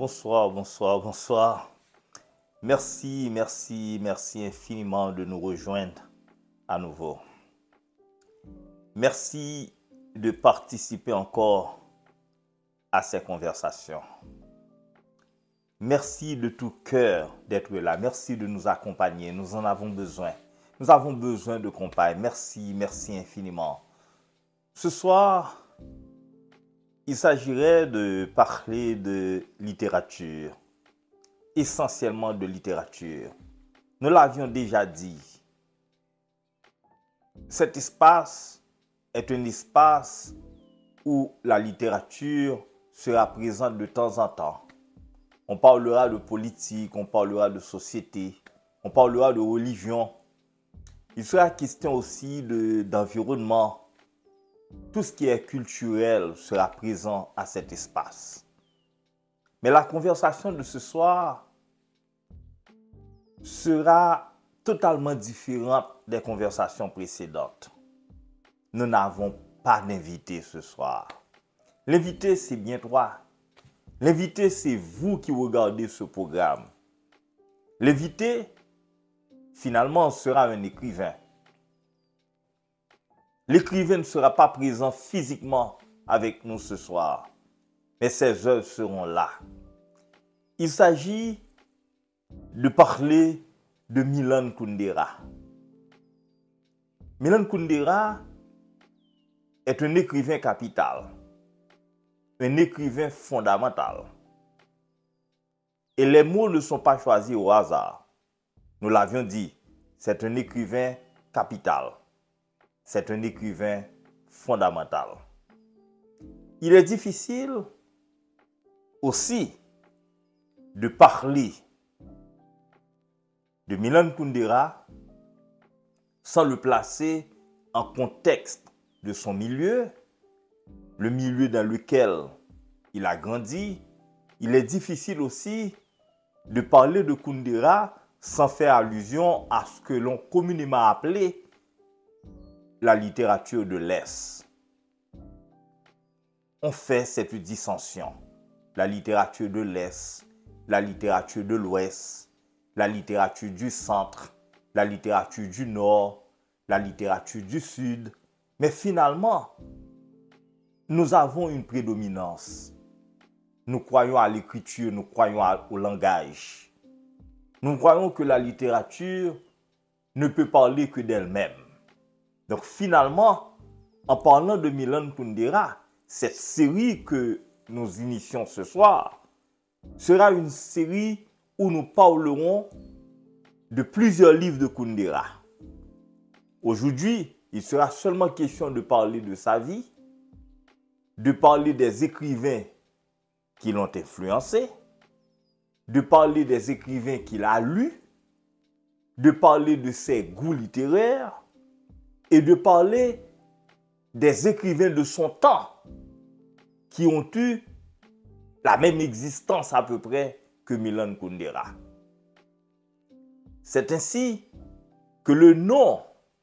Bonsoir, bonsoir, bonsoir. Merci, merci, merci infiniment de nous rejoindre à nouveau. Merci de participer encore à ces conversations. Merci de tout cœur d'être là. Merci de nous accompagner. Nous en avons besoin. Nous avons besoin de compagnie. Merci, merci infiniment. Ce soir, il s'agirait de parler de littérature, essentiellement de littérature. Nous l'avions déjà dit. Cet espace est un espace où la littérature sera présente de temps en temps. On parlera de politique, on parlera de société, on parlera de religion. Il sera question aussi d'environnement. Tout ce qui est culturel sera présent à cet espace. Mais la conversation de ce soir sera totalement différente des conversations précédentes. Nous n'avons pas d'invité ce soir. L'invité, c'est bien toi. L'invité, c'est vous qui regardez ce programme. L'invité, finalement, sera un écrivain. L'écrivain ne sera pas présent physiquement avec nous ce soir, mais ses œuvres seront là. Il s'agit de parler de Milan Kundera. Milan Kundera est un écrivain capital, un écrivain fondamental. Et les mots ne sont pas choisis au hasard. Nous l'avions dit, c'est un écrivain capital. C'est un écrivain fondamental. Il est difficile aussi de parler de Milan Kundera sans le placer en contexte de son milieu, le milieu dans lequel il a grandi. Il est difficile aussi de parler de Kundera sans faire allusion à ce que l'on communément appelé la littérature de l'Est. On fait cette dissension. La littérature de l'Est, la littérature de l'Ouest, la littérature du Centre, la littérature du Nord, la littérature du Sud. Mais finalement, nous avons une prédominance. Nous croyons à l'écriture, nous croyons au langage. Nous croyons que la littérature ne peut parler que d'elle-même. Donc finalement, en parlant de Milan Kundera, cette série que nous initions ce soir sera une série où nous parlerons de plusieurs livres de Kundera. Aujourd'hui, il sera seulement question de parler de sa vie, de parler des écrivains qui l'ont influencé, de parler des écrivains qu'il a lus, de parler de ses goûts littéraires, et de parler des écrivains de son temps qui ont eu la même existence à peu près que Milan Kundera. C'est ainsi que le nom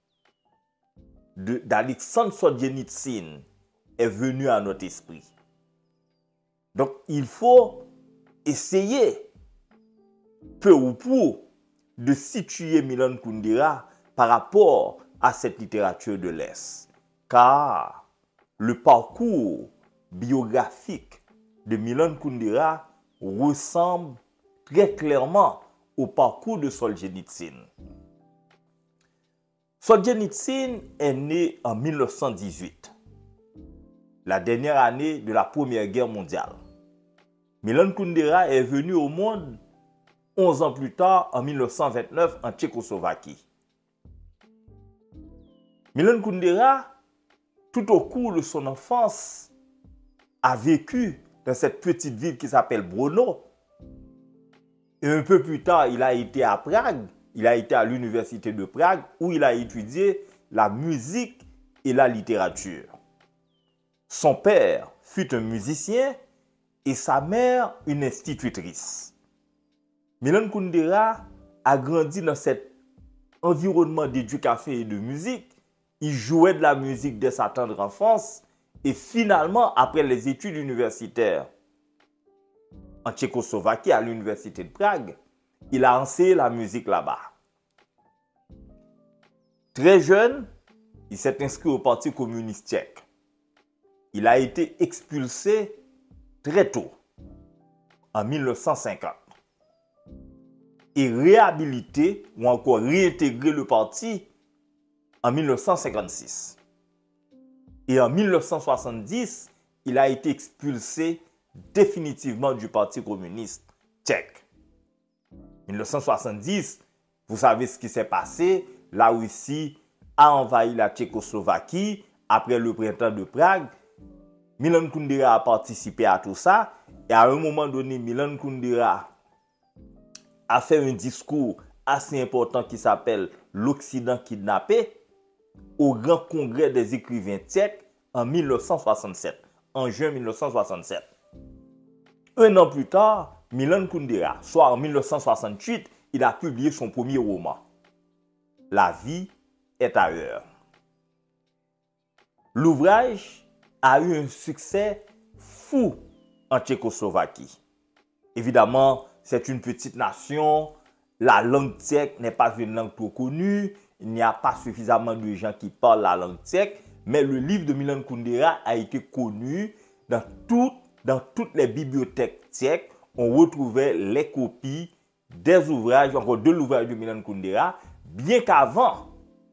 d'Alexandre Solzhenitsyn est venu à notre esprit. Donc il faut essayer, peu ou prou, de situer Milan Kundera par rapport à cette littérature de l'Est. Car le parcours biographique de Milan Kundera ressemble très clairement au parcours de Solzhenitsyn. Solzhenitsyn est né en 1918, la dernière année de la Première Guerre mondiale. Milan Kundera est venu au monde 11 ans plus tard, en 1929, en Tchécoslovaquie. Milan Kundera, tout au cours de son enfance, a vécu dans cette petite ville qui s'appelle Brno. Et un peu plus tard, il a été à Prague. Il a été à l'université de Prague où il a étudié la musique et la littérature. Son père fut un musicien et sa mère une institutrice. Milan Kundera a grandi dans cet environnement d'éducation et de musique. Il jouait de la musique dès sa tendre enfance et finalement, après les études universitaires, en Tchécoslovaquie à l'université de Prague. Il a enseigné la musique là-bas. Très jeune, il s'est inscrit au Parti communiste tchèque. Il a été expulsé très tôt, en 1950, et réhabilité ou encore réintégré le parti en 1956. Et en 1970, il a été expulsé définitivement du Parti communiste tchèque. 1970, vous savez ce qui s'est passé. La Russie a envahi la Tchécoslovaquie après le printemps de Prague. Milan Kundera a participé à tout ça. Et à un moment donné, Milan Kundera a fait un discours assez important qui s'appelle « L'Occident kidnappé » au Grand Congrès des écrivains tchèques en 1967, en juin 1967. Un an plus tard, Milan Kundera, soit en 1968, il a publié son premier roman, La vie est ailleurs. L'ouvrage a eu un succès fou en Tchécoslovaquie. Évidemment, c'est une petite nation, la langue tchèque n'est pas une langue trop connue, il n'y a pas suffisamment de gens qui parlent la langue tchèque, mais le livre de Milan Kundera a été connu dans toutes les bibliothèques tchèques. On retrouvait les copies des ouvrages, encore de l'ouvrage de Milan Kundera, bien qu'avant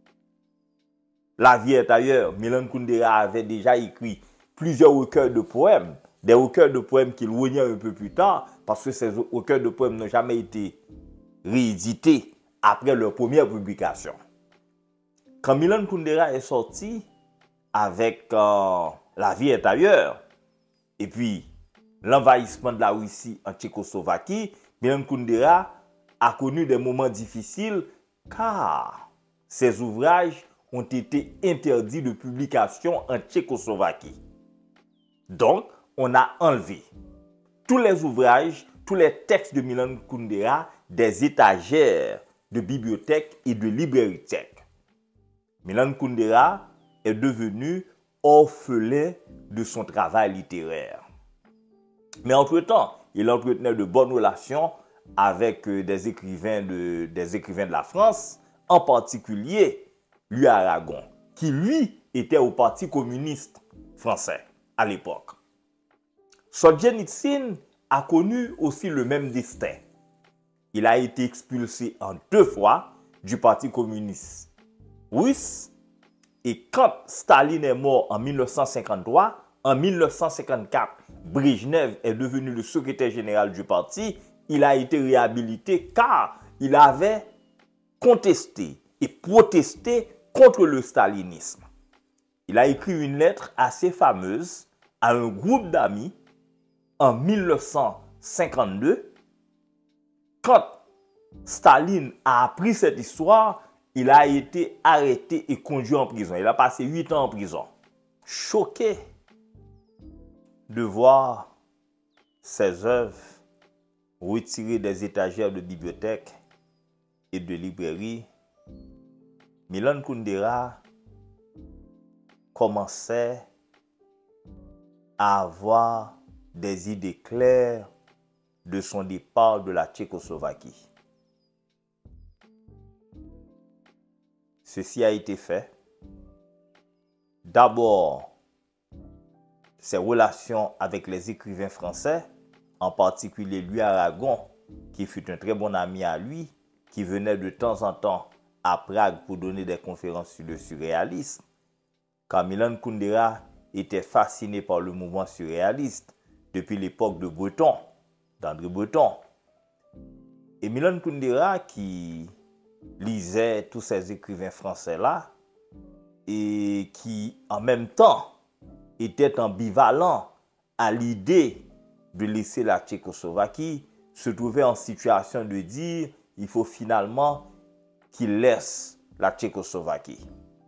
La vie est ailleurs, Milan Kundera avait déjà écrit plusieurs recueils de poèmes, des recueils de poèmes qu'il renia un peu plus tard, parce que ces recueils de poèmes n'ont jamais été réédités après leur première publication. Quand Milan Kundera est sorti avec La vie est ailleurs, et puis l'envahissement de la Russie en Tchécoslovaquie, Milan Kundera a connu des moments difficiles car ses ouvrages ont été interdits de publication en Tchécoslovaquie. Donc, on a enlevé tous les ouvrages, tous les textes de Milan Kundera des étagères de bibliothèques et de librairies tchèques. Milan Kundera est devenu orphelin de son travail littéraire. Mais entre-temps, il entretenait de bonnes relations avec des écrivains de la France, en particulier Louis Aragon, qui lui était au Parti communiste français à l'époque. Solzhenitsyn a connu aussi le même destin. Il a été expulsé en 2 fois du Parti communiste russe, et quand Staline est mort en 1953, en 1954, Brejnev est devenu le secrétaire général du parti. Il a été réhabilité car il avait contesté et protesté contre le stalinisme. Il a écrit une lettre assez fameuse à un groupe d'amis en 1952. Quand Staline a appris cette histoire, il a été arrêté et conduit en prison. Il a passé 8 ans en prison. Choqué de voir ses œuvres retirées des étagères de bibliothèques et de librairies, Milan Kundera commençait à avoir des idées claires de son départ de la Tchécoslovaquie. Ceci a été fait. D'abord, ses relations avec les écrivains français, en particulier Louis Aragon, qui fut un très bon ami à lui, qui venait de temps en temps à Prague pour donner des conférences sur le surréalisme, car Milan Kundera était fasciné par le mouvement surréaliste depuis l'époque de Breton, d'André Breton. Et Milan Kundera, qui lisait tous ces écrivains français-là, et qui, en même temps, était ambivalent à l'idée de laisser la Tchécoslovaquie, se trouvait en situation de dire il faut finalement qu'il laisse la Tchécoslovaquie.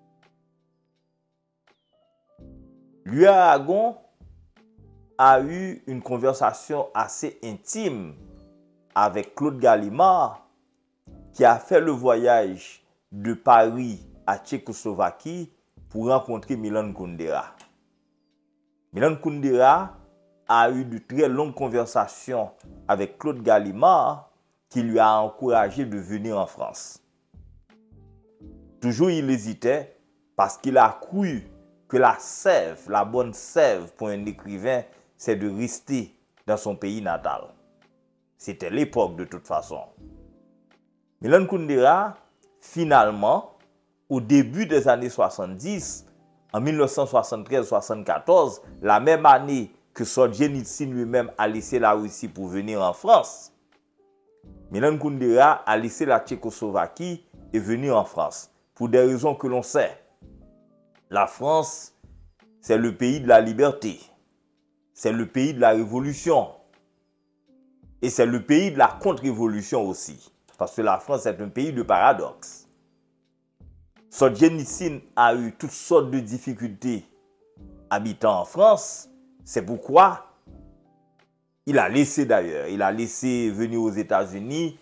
Louis Aragon a eu une conversation assez intime avec Claude Gallimard, qui a fait le voyage de Paris à Tchécoslovaquie pour rencontrer Milan Kundera. Milan Kundera a eu de très longues conversations avec Claude Gallimard, qui lui a encouragé de venir en France. Toujours il hésitait parce qu'il a cru que la sève, la bonne sève pour un écrivain, c'est de rester dans son pays natal. C'était l'époque de toute façon. Milan Kundera, finalement, au début des années 70, en 1973-74, la même année que Solzhenitsyn lui-même a laissé la Russie pour venir en France, Milan Kundera a laissé la Tchécoslovaquie et venu en France, pour des raisons que l'on sait. La France, c'est le pays de la liberté, c'est le pays de la révolution, et c'est le pays de la contre-révolution aussi, parce que la France est un pays de paradoxe. Solzhenitsyn a eu toutes sortes de difficultés habitant en France, c'est pourquoi il a laissé venir aux États-Unis,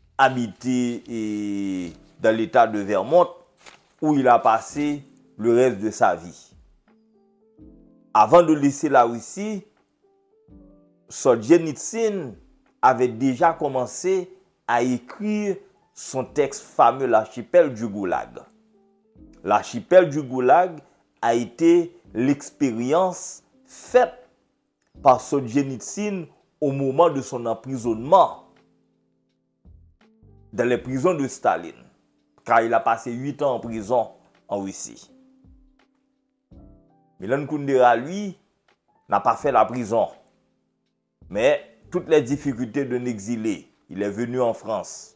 habiter dans l'État de Vermont, où il a passé le reste de sa vie. Avant de laisser la Russie, Solzhenitsyn avait déjà commencé à écrire son texte fameux, L'archipel du Goulag. L'archipel du Goulag a été l'expérience faite par Solzhenitsyn au moment de son emprisonnement dans les prisons de Staline, car il a passé 8 ans en prison en Russie. Milan Kundera, lui, n'a pas fait la prison, mais toutes les difficultés d'un exilé, il est venu en France.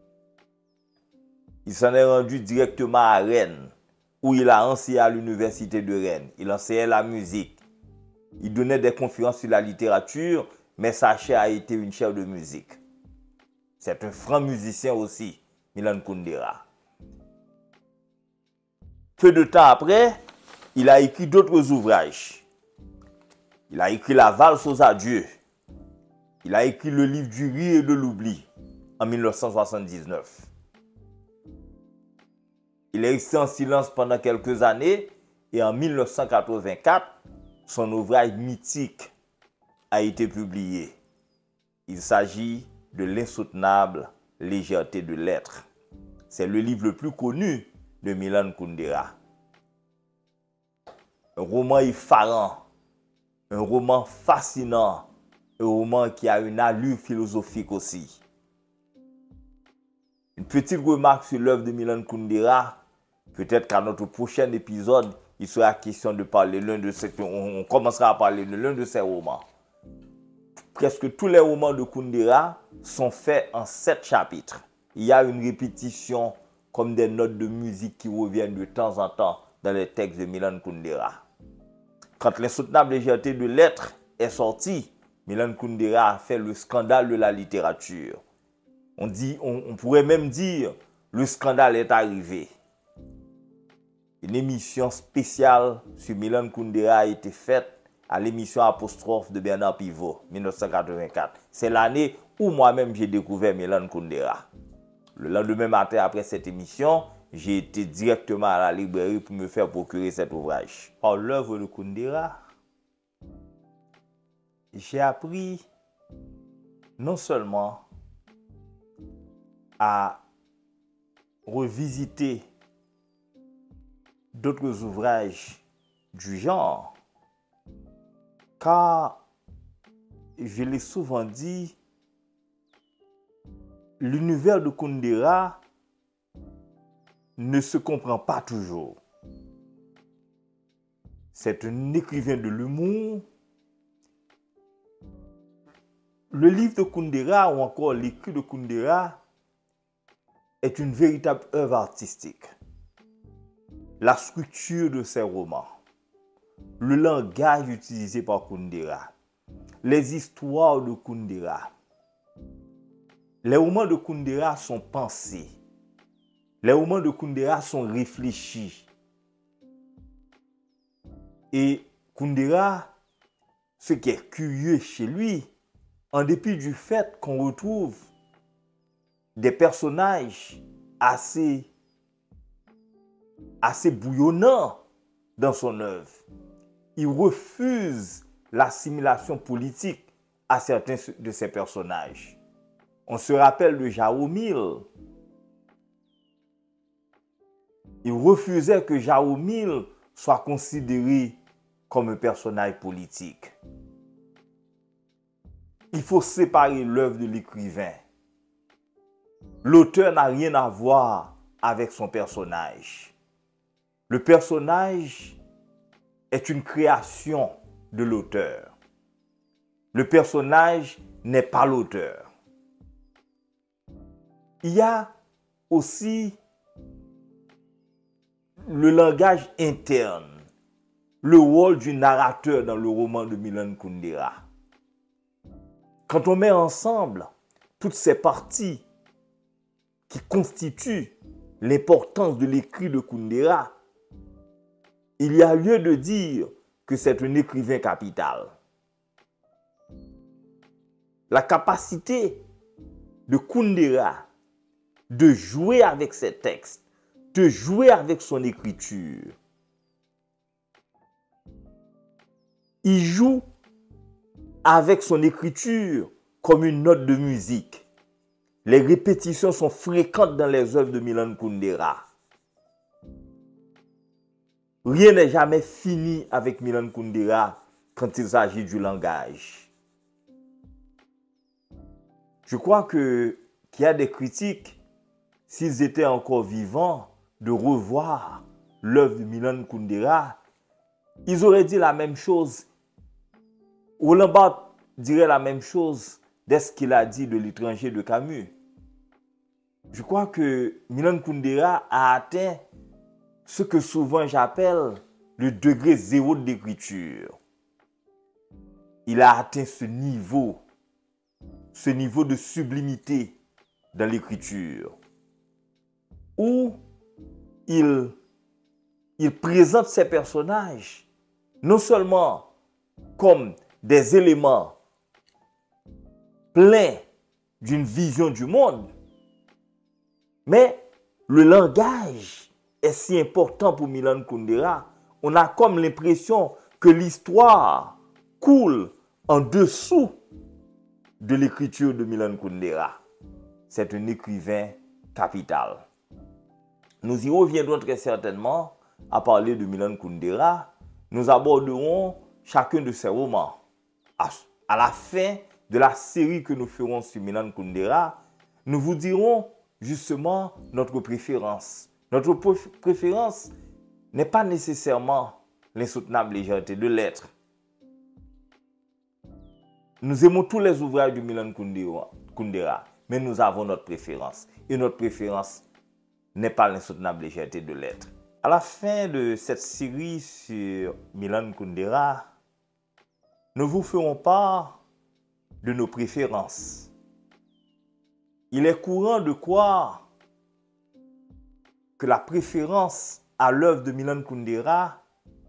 Il s'en est rendu directement à Rennes, où il a enseigné à l'université de Rennes. Il enseignait la musique. Il donnait des conférences sur la littérature, mais sa chaire a été une chaire de musique. C'est un franc musicien aussi, Milan Kundera. Peu de temps après, il a écrit d'autres ouvrages. Il a écrit La valse aux adieux. Il a écrit le livre du rire et de l'oubli en 1979. Il est resté en silence pendant quelques années et en 1984, son ouvrage mythique a été publié. Il s'agit de L'insoutenable légèreté de l'être. C'est le livre le plus connu de Milan Kundera. Un roman effarant, un roman fascinant, un roman qui a une allure philosophique aussi. Une petite remarque sur l'œuvre de Milan Kundera. Peut-être qu'à notre prochain épisode, il sera question de parler on commencera à parler de l'un de ses romans. Presque tous les romans de Kundera sont faits en 7 chapitres. Il y a une répétition comme des notes de musique qui reviennent de temps en temps dans les textes de Milan Kundera. Quand L'insoutenable légèreté de l'être est sorti, Milan Kundera a fait le scandale de la littérature. On pourrait même dire le scandale est arrivé. Une émission spéciale sur Milan Kundera a été faite à l'émission Apostrophe de Bernard Pivot, 1984. C'est l'année où moi-même j'ai découvert Milan Kundera. Le lendemain matin après cette émission, j'ai été directement à la librairie pour me faire procurer cet ouvrage. Par l'œuvre de Kundera, j'ai appris non seulement à revisiter d'autres ouvrages du genre, car je l'ai souvent dit, l'univers de Kundera ne se comprend pas toujours. C'est un écrivain de l'humour. Le livre de Kundera ou encore l'écrit de Kundera est une véritable œuvre artistique. La structure de ses romans, le langage utilisé par Kundera, les histoires de Kundera. Les romans de Kundera sont pensés. Les romans de Kundera sont réfléchis. Et Kundera, ce qui est curieux chez lui, en dépit du fait qu'on retrouve des personnages assez bouillonnants dans son œuvre, il refuse l'assimilation politique à certains de ses personnages. On se rappelle de Jaromil. Il refusait que Jaromil soit considéré comme un personnage politique. Il faut séparer l'œuvre de l'écrivain. L'auteur n'a rien à voir avec son personnage. Le personnage est une création de l'auteur. Le personnage n'est pas l'auteur. Il y a aussi le langage interne, le rôle du narrateur dans le roman de Milan Kundera. Quand on met ensemble toutes ces parties qui constituent l'importance de l'écrit de Kundera, il y a lieu de dire que c'est un écrivain capital. La capacité de Kundera de jouer avec ses textes, de jouer avec son écriture. Il joue avec son écriture comme une note de musique. Les répétitions sont fréquentes dans les œuvres de Milan Kundera. Rien n'est jamais fini avec Milan Kundera quand il s'agit du langage. Je crois qu'il y a des critiques, s'ils étaient encore vivants, de revoir l'œuvre de Milan Kundera, ils auraient dit la même chose. Roland Barthes dirait la même chose de ce qu'il a dit de L'étranger de Camus. Je crois que Milan Kundera a atteint ce que souvent j'appelle le degré zéro d'écriture. Il a atteint ce niveau de sublimité dans l'écriture, où il présente ses personnages non seulement comme des éléments pleins d'une vision du monde, mais le langage est si important pour Milan Kundera. On a comme l'impression que l'histoire coule en dessous de l'écriture de Milan Kundera. C'est un écrivain capital. Nous y reviendrons très certainement à parler de Milan Kundera. Nous aborderons chacun de ses romans. À la fin de la série que nous ferons sur Milan Kundera, nous vous dirons justement notre préférence. Notre préférence n'est pas nécessairement l'insoutenable légèreté de l'être. Nous aimons tous les ouvrages de Milan Kundera, mais nous avons notre préférence. Et notre préférence n'est pas l'insoutenable légèreté de l'être. À la fin de cette série sur Milan Kundera, nous vous ferons part de nos préférences. Il est courant de croire que la préférence à l'œuvre de Milan Kundera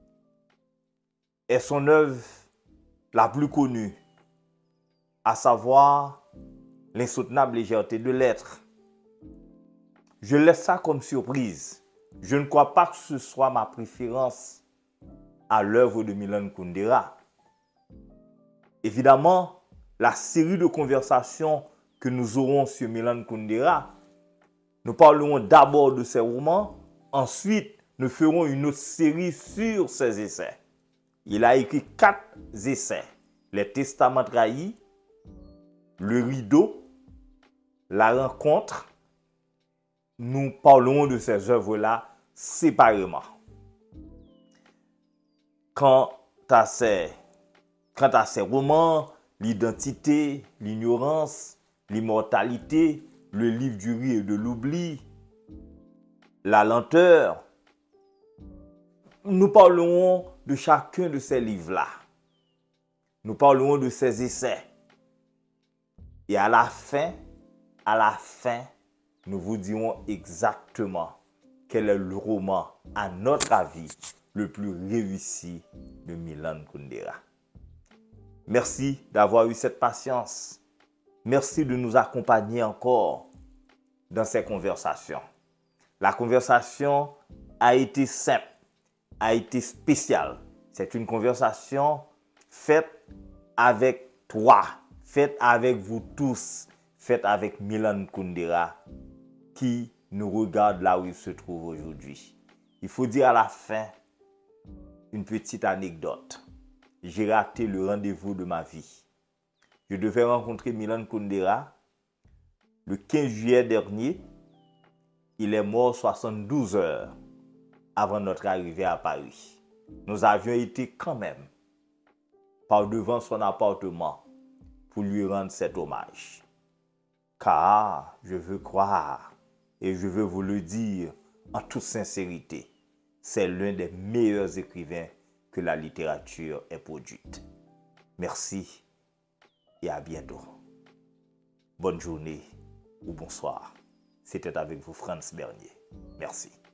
est son œuvre la plus connue, à savoir l'insoutenable légèreté de l'être. Je laisse ça comme surprise. Je ne crois pas que ce soit ma préférence à l'œuvre de Milan Kundera. Évidemment, la série de conversations que nous aurons sur Milan Kundera, nous parlerons d'abord de ses romans, ensuite nous ferons une autre série sur ses essais. Il a écrit 4 essais: Les Testaments trahis, Le Rideau, La Rencontre. Nous parlerons de ces œuvres-là séparément. Quant à ses romans, L'Identité, L'Ignorance, L'Immortalité, Le Livre du Riz et de l'Oubli, La Lenteur, nous parlerons de chacun de ces livres-là. Nous parlerons de ces essais. Et à la fin, nous vous dirons exactement quel est le roman, à notre avis, le plus réussi de Milan Kundera. Merci d'avoir eu cette patience. Merci de nous accompagner encore dans ces conversations. La conversation a été simple, a été spéciale. C'est une conversation faites avec toi, faites avec vous tous, faites avec Milan Kundera qui nous regarde là où il se trouve aujourd'hui. Il faut dire à la fin une petite anecdote. J'ai raté le rendez-vous de ma vie. Je devais rencontrer Milan Kundera le 15 juillet dernier. Il est mort 72 heures avant notre arrivée à Paris. Nous avions été quand même par devant son appartement pour lui rendre cet hommage. Car je veux croire et je veux vous le dire en toute sincérité, c'est l'un des meilleurs écrivains que la littérature ait produite. Merci et à bientôt. Bonne journée ou bonsoir. C'était avec vous Franz Bernier. Merci.